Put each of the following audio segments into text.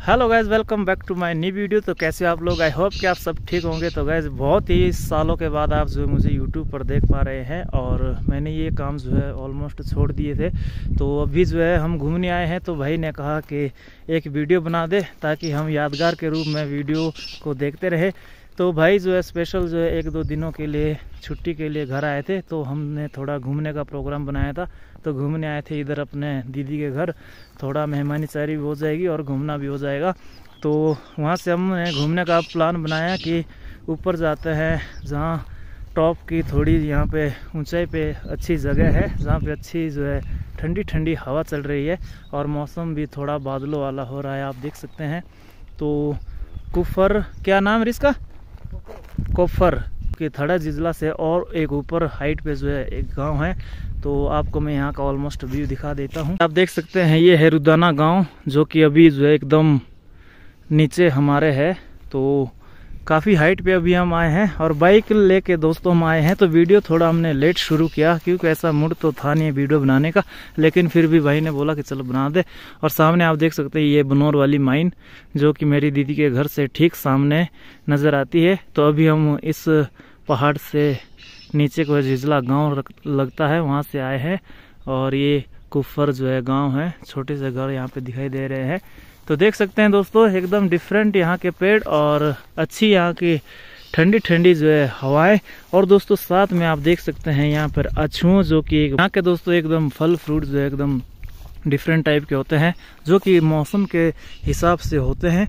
Hello guys, welcome back to my new video. तो कैसे आप लोग? आई होप कि आप सब ठीक होंगे। तो गाइज बहुत ही सालों के बाद आप जो मुझे यूट्यूब पर देख पा रहे हैं, और मैंने ये काम जो है ऑलमोस्ट छोड़ दिए थे। तो अभी जो है हम घूमने आए हैं, तो भाई ने कहा कि एक वीडियो बना दे ताकि हम यादगार के रूप में वीडियो को देखते रहे। तो भाई जो है स्पेशल जो है 1-2 दिनों के लिए छुट्टी के लिए घर आए थे, तो हमने थोड़ा घूमने का प्रोग्राम बनाया था। तो घूमने आए थे इधर अपने दीदी के घर, थोड़ा मेहमानी चारी भी हो जाएगी और घूमना भी हो जाएगा। तो वहाँ से हमने घूमने का प्लान बनाया कि ऊपर जाते हैं, जहाँ टॉप की थोड़ी यहाँ पे ऊंचाई पे अच्छी जगह है, जहाँ पे अच्छी जो है ठंडी ठंडी हवा चल रही है और मौसम भी थोड़ा बादलों वाला हो रहा है, आप देख सकते हैं। तो कुफर, क्या नाम है इसका? कोफर के थड़ा जिला से और एक ऊपर हाइट पे जो है एक गांव है। तो आपको मैं यहाँ का ऑलमोस्ट व्यू दिखा देता हूँ। आप देख सकते हैं ये है रुदाना गांव, जो कि अभी जो है एकदम नीचे हमारे है। तो काफ़ी हाइट पे अभी हम आए हैं और बाइक लेके दोस्तों हम आए हैं। तो वीडियो थोड़ा हमने लेट शुरू किया क्योंकि ऐसा मूड तो था नहीं वीडियो बनाने का, लेकिन फिर भी भाई ने बोला कि चलो बना दे। और सामने आप देख सकते हैं ये बनौर वाली माइन, जो कि मेरी दीदी के घर से ठीक सामने नज़र आती है। तो अभी हम इस पहाड़ से नीचे को झिझला गाँव लगता है, वहाँ से आए हैं। और ये कुफर जो है गाँव है, छोटे से घर यहाँ पे दिखाई दे रहे हैं। तो देख सकते हैं दोस्तों एकदम डिफरेंट यहाँ के पेड़ और अच्छी यहाँ की ठंडी ठंडी जो है हवाएं। और दोस्तों साथ में आप देख सकते हैं यहाँ पर अछू, जो कि यहाँ के दोस्तों एकदम फल फ्रूट जो है एकदम डिफरेंट टाइप के होते हैं, जो कि मौसम के हिसाब से होते हैं।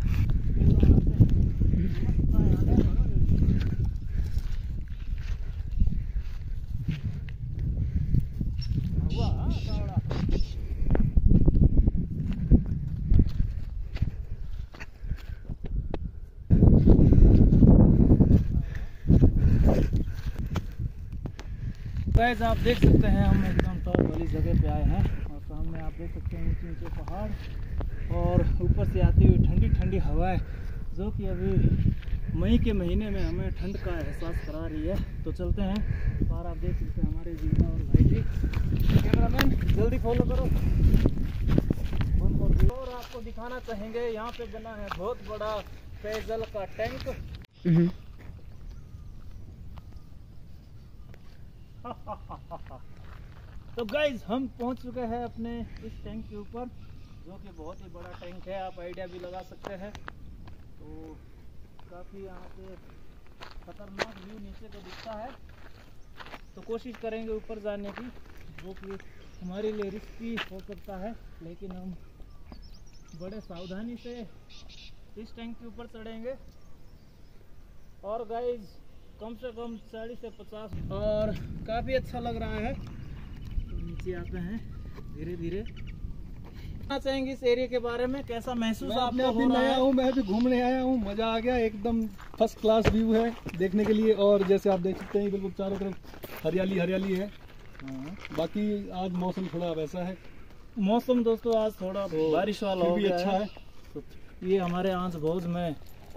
गाइस आप देख सकते हैं हम एकदम टॉप वाली जगह पे आए हैं और सामने आप देख सकते हैं ऊंचे ऊंचे पहाड़ और ऊपर से आती हुई ठंडी ठंडी हवाएं, जो कि अभी मई के महीने में हमें ठंड का एहसास करा रही है। तो चलते हैं और आप देख सकते हैं हमारे जीवा और भाई जी। कैमरामैन जल्दी फॉलो करो। और आपको दिखाना चाहेंगे यहाँ पे बना है बहुत बड़ा पेयजल का टैंक। तो गाइज हम पहुंच चुके हैं अपने इस टैंक के ऊपर, जो कि बहुत ही बड़ा टैंक है, आप आइडिया भी लगा सकते हैं। तो काफ़ी यहाँ से खतरनाक व्यू नीचे को दिखता है। तो कोशिश करेंगे ऊपर जाने की, जो कि हमारे लिए रिस्की हो सकता है, लेकिन हम बड़े सावधानी से इस टैंक के ऊपर चढ़ेंगे। और गाइज कम से कम 40 से 50 और काफ़ी अच्छा लग रहा है। तो नीचे आते हैं धीरे धीरे। चाहेंगे इस एरिया के बारे में, कैसा महसूस आपने? अभी नया हूँ, मैं भी घूमने आया हूँ, मज़ा आ गया, एकदम फर्स्ट क्लास व्यू है देखने के लिए। और जैसे आप देख सकते हैं बिल्कुल चारों तरफ हरियाली हरियाली है। बाकी आज मौसम थोड़ा वैसा है, मौसम दोस्तों आज थोड़ा बारिश वाला हो गया, अच्छा है। तो ये हमारे आंच भौज में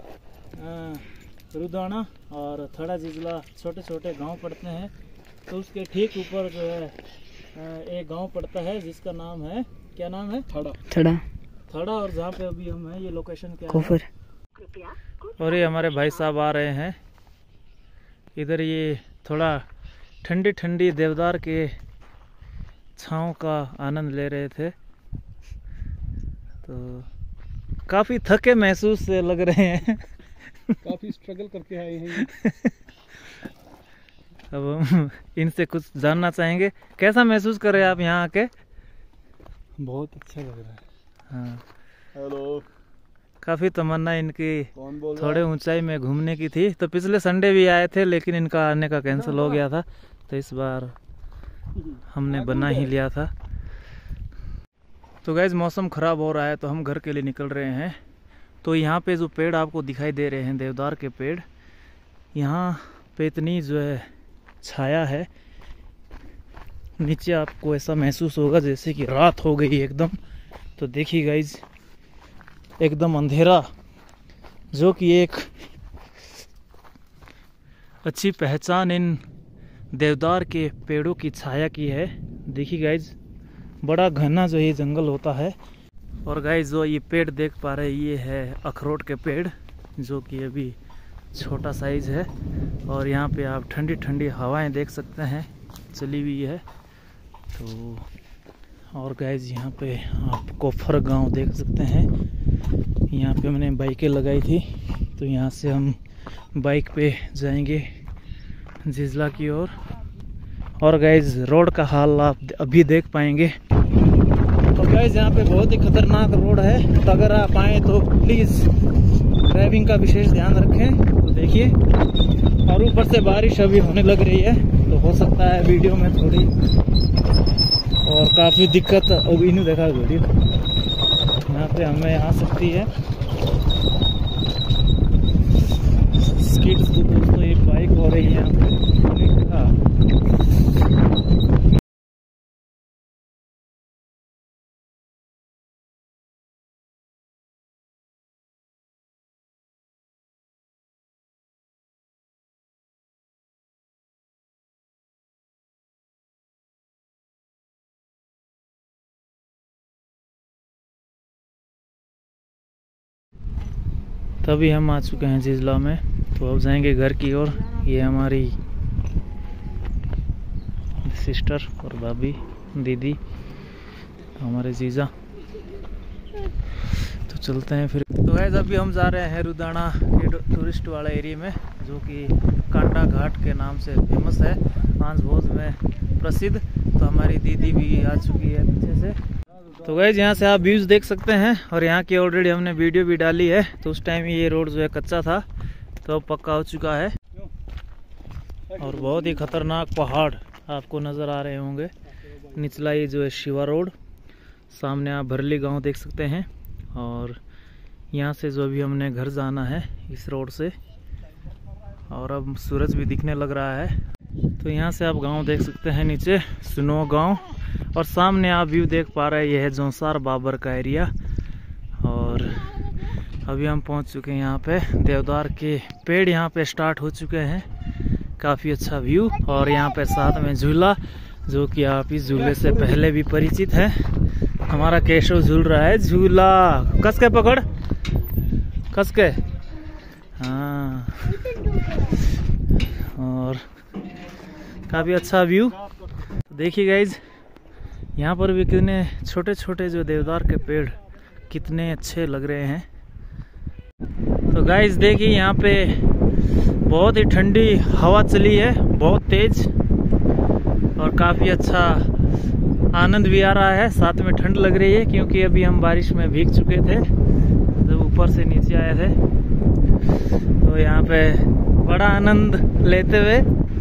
रुदाना और थड़ा जिला छोटे छोटे गांव पड़ते हैं। तो उसके ठीक ऊपर जो है एक गांव पड़ता है जिसका नाम है, क्या नाम है? थड़ा। और जहाँ पे अभी हम हैं ये लोकेशन क्या है? और ये हमारे भाई साहब आ रहे हैं इधर। ये थोड़ा ठंडी ठंडी देवदार के छाँव का आनंद ले रहे थे। तो काफ़ी थके महसूस लग रहे हैं। काफ़ी स्ट्रगल करके आए हैं। अब हम इनसे कुछ जानना चाहेंगे, कैसा महसूस कर रहे हैं आप यहाँ आके? बहुत अच्छा लग रहा है। हाँ, हेलो। काफ़ी तमन्ना इनकी थोड़े ऊंचाई में घूमने की थी। तो पिछले संडे भी आए थे, लेकिन इनका आने का कैंसिल हो गया था, तो इस बार हमने बना ही लिया था। तो गाइस मौसम ख़राब हो रहा है, तो हम घर के लिए निकल रहे हैं। तो यहाँ पे जो पेड़ आपको दिखाई दे रहे हैं देवदार के पेड़, यहाँ पे इतनी जो है छाया है, नीचे आपको ऐसा महसूस होगा जैसे कि रात हो गई एकदम। तो देखिए गाइज एकदम अंधेरा, जो कि एक अच्छी पहचान इन देवदार के पेड़ों की छाया की है। देखिए गाइज बड़ा घना जो ये जंगल होता है। और गाइस जो ये पेड़ देख पा रहे हैं ये है अखरोट के पेड़, जो कि अभी छोटा साइज है। और यहाँ पे आप ठंडी ठंडी हवाएं देख सकते हैं चली हुई है। तो और गाइस यहाँ पे आप कोफर गांव देख सकते हैं। यहाँ पे मैंने बाइकें लगाई थी, तो यहाँ से हम बाइक पे जाएंगे जिजला की ओर। और गाइस रोड का हाल आप अभी देख पाएंगे। और गाइस यहाँ पे बहुत ही खतरनाक रोड है, तो अगर आप आए तो प्लीज़ ड्राइविंग का विशेष ध्यान रखें। तो देखिए, और ऊपर से बारिश अभी होने लग रही है, तो हो सकता है वीडियो में थोड़ी और काफ़ी दिक्कत अभी नहीं देखा वीडियो यहाँ पे हमें आ सकती है। स्किड्स तो दोस्तों ये बाइक हो रही है यहाँ पे। तभी हम आ चुके हैं जिजला में, तो अब जाएंगे घर की ओर। ये हमारी सिस्टर और भाभी, दीदी, हमारे जीजा। तो चलते हैं फिर। तो गाइस अभी हम जा रहे हैं रुदाना के टूरिस्ट वाला एरिया में, जो कि कांडा घाट के नाम से फेमस है, आंज भोज में प्रसिद्ध। तो हमारी दीदी भी आ चुकी है पीछे से। तो गाइस यहाँ से आप व्यूज देख सकते हैं, और यहाँ की ऑलरेडी हमने वीडियो भी डाली है। तो उस टाइम ये रोड जो है कच्चा था, तो अब पक्का हो चुका है। और बहुत ही खतरनाक पहाड़ आपको नज़र आ रहे होंगे। निचला ये जो है शिवा रोड, सामने आप भरली गांव देख सकते हैं। और यहाँ से जो अभी हमने घर जाना है इस रोड से, और अब सूरज भी दिखने लग रहा है। तो यहाँ से आप गांव देख सकते हैं, नीचे सुनो गांव, और सामने आप व्यू देख पा रहे हैं ये है जोंसार बाबर का एरिया। और अभी हम पहुँच चुके हैं यहाँ पे। देवदार के पेड़ यहाँ पे स्टार्ट हो चुके हैं, काफ़ी अच्छा व्यू। और यहाँ पे साथ में झूला, जो कि आप इस झूले से पहले भी परिचित हैं। हमारा केशव झूल रहा है झूला, कस के पकड़, कस के, हाँ। और काफ़ी अच्छा व्यू। देखिए गाइज, यहाँ पर भी कितने छोटे छोटे जो देवदार के पेड़ कितने अच्छे लग रहे हैं। तो गाइज देखिए, यहाँ पे बहुत ही ठंडी हवा चली है, बहुत तेज, और काफ़ी अच्छा आनंद भी आ रहा है। साथ में ठंड लग रही है, क्योंकि अभी हम बारिश में भीग चुके थे जब ऊपर से नीचे आए थे। तो यहाँ पे बड़ा आनंद लेते हुए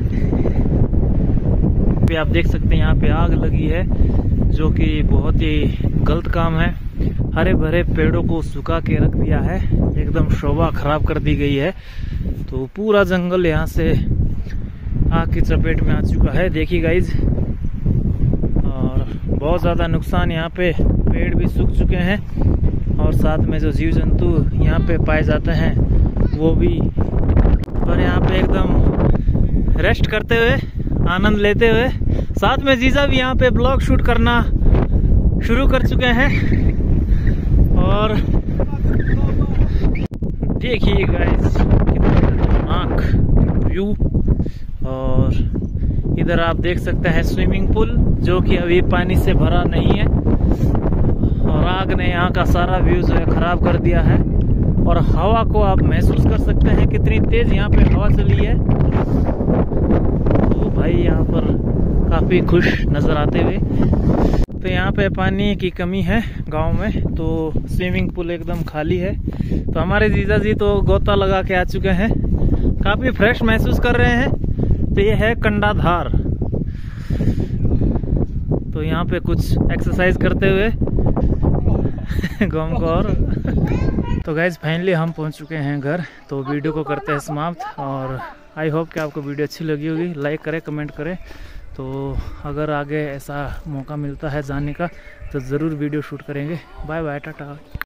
पे आप देख सकते हैं यहाँ पे आग लगी है, जो कि बहुत ही गलत काम है। हरे भरे पेड़ों को सुखा के रख दिया है, एकदम शोभा खराब कर दी गई है। तो पूरा जंगल यहाँ से आग की चपेट में आ चुका है, देखिए गाइज। और बहुत ज़्यादा नुकसान, यहाँ पे पेड़ भी सूख चुके हैं, और साथ में जो जीव जंतु यहाँ पे पाए जाते हैं वो भी। और यहाँ पे एकदम रेस्ट करते हुए, आनंद लेते हुए, साथ में जीजा भी यहाँ पे ब्लॉग शूट करना शुरू कर चुके हैं। और देखिए गाइस, कितना खतरनाक व्यू। और इधर आप देख सकते हैं स्विमिंग पूल, जो कि अभी पानी से भरा नहीं है, और आग ने यहाँ का सारा व्यू जो है खराब कर दिया है। और हवा को आप महसूस कर सकते हैं, कितनी तेज यहाँ पे हवा चली है। तो भाई यहाँ पर काफ़ी खुश नज़र आते हुए। तो यहाँ पे पानी की कमी है गांव में, तो स्विमिंग पूल एकदम खाली है। तो हमारे जीजा जी तो गोता लगा के आ चुके हैं, काफ़ी फ्रेश महसूस कर रहे हैं। तो ये है कंडाधार, तो यहाँ पे कुछ एक्सरसाइज करते हुए गाँव को। और तो गाइज फाइनली हम पहुँच चुके हैं घर, तो वीडियो को करते हैं समाप्त। और आई होप कि आपको वीडियो अच्छी लगी होगी, लाइक करें, कमेंट करें। तो अगर आगे ऐसा मौका मिलता है जाने का, तो ज़रूर वीडियो शूट करेंगे। Bye bye, Tata.